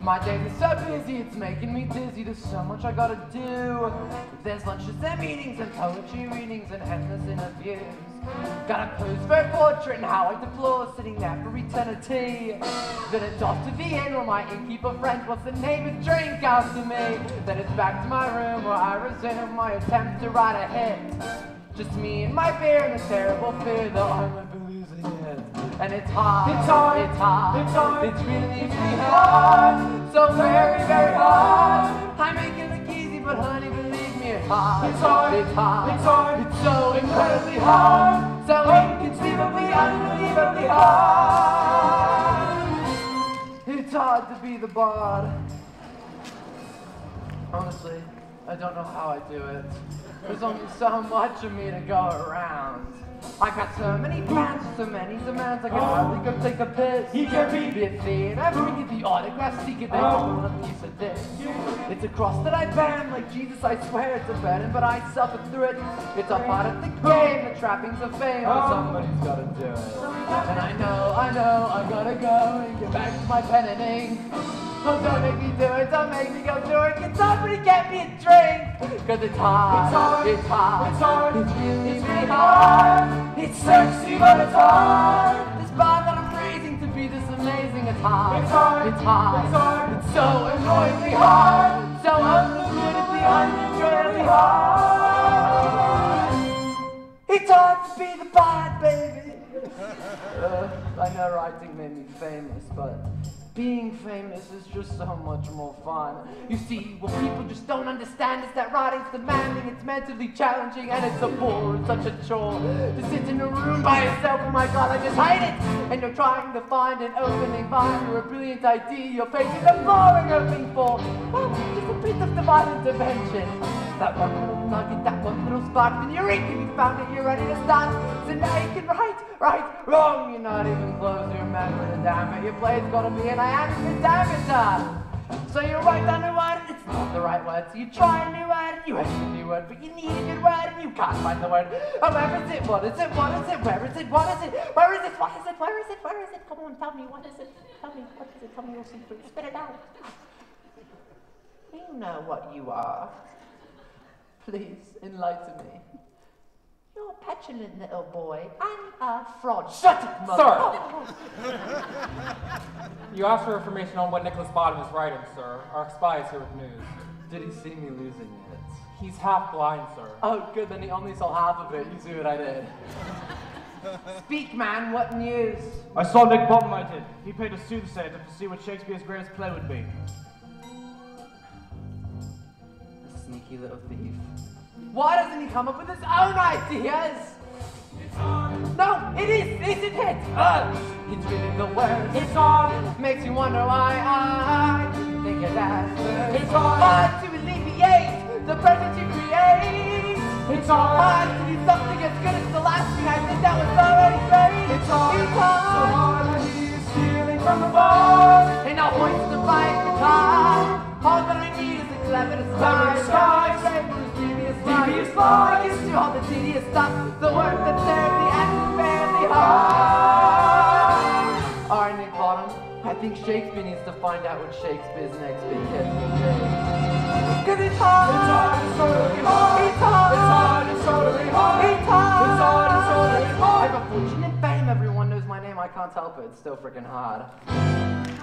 My days are so busy, it's making me dizzy. There's so much I gotta do. There's lunches and meetings and poetry readings and endless interviews. Gotta pose for a portrait and how I deplore sitting there for eternity. Then it's off to the inn where my innkeeper friend wants to name a drink after me. Then it's back to my room where I resume my attempt to write a hit. Just me and my beer and the terrible fear that I might be losing it. And it's hard, it's hard, it's hard, it's hard, it's really, really hard. So very, very hard. I make it look easy, but honey, believe me, it's hard. It's hard, it's hard, it's hard, it's so incredibly hard. So inconceivably, unbelievably hard. It's hard to be the bard. Honestly, I don't know how I do it. There's only so much of me to go around. I've got so many plans, so many demands, I can hardly go take a piss. He can be a theater, bring the autograph, seeker, they want a piece of this. It's a cross that I bear, like Jesus, I swear it's a burden, but I suffer through it. It's a part of the game, the trappings of fame, but somebody's gotta do it. And I know, I gotta go and get back to my pen and ink. Oh, don't make me do it, don't make me go through it. Can somebody get me a drink? Cause it's hard, it's hard, it's hard, it's hard, it's really, really hard. It's sexy, but it's hard. This bond that I'm raising to be this amazing, it's hard, it's hard, it's hard, it's hard. It's so annoyingly hard, so unbelievably, unenjoyably hard. It's hard to be the bard, baby. I know writing made me famous, but being famous is just so much more fun. You see, what people just don't understand is that writing's demanding, it's mentally challenging, and it's a bore, it's such a chore. To sit in a room by yourself, oh my god, I just hate it! And you're trying to find an opening mind or a brilliant idea, you're facing a boring opening for, well, just a bit of divine intervention. That one little nugget, that one little spark, then you're in, you found it, you're ready to start. So now you can write, wrong, you're not even close to remembering the damn it. Your play's gotta be an iambic pentameter. So you write down a word and it's not the right word. So you try a new word and you hate a new word, but you need a good word and you can't find the word. Oh, where is it? What is it? What is it? Where is it? What is it? Where is it? What is it? Where is it? Where is it? Come on, tell me, what is it? Tell me, what is it? Tell me your secret. Spit it out. You know what you are. Please, enlighten me. You're a petulant little boy and a fraud. Shut it, mother! Sir! You asked for information on what Nicholas Bottom is writing, sir. Our spy is here with news. Did he see me losing it? He's half blind, sir. Oh, good, then he only saw half of it. You see what I did. Speak, man, what news? I saw Nick Bottom, I did. He paid a soothsayer to see what Shakespeare's greatest play would be. A sneaky little thief. Why doesn't he come up with his own ideas? It's on. No, it is, isn't it? It's really the worst. It's on. Makes you wonder why I think it has. It's on. Hard to alleviate the present you create. It's on. Hard to do something as good as the last thing I did that was already great. It's on. It's on. So hard I hear you stealing from the bar. And I'll hoist the fire guitar. All that I need is a clever disguise. Devious flies. I can do all the tedious stuff, the work that's terribly and fairly hard. Alright, Nick Bottom, I think Shakespeare needs to find out what Shakespeare's next big hit will be. Cause it's hard. It's hard, it's totally hard. It's hard. It's hard, it's totally hard. It's hard. It's hard, it's totally hard. I have a fortune and fame, everyone knows my name, I can't help it, it's still freaking hard.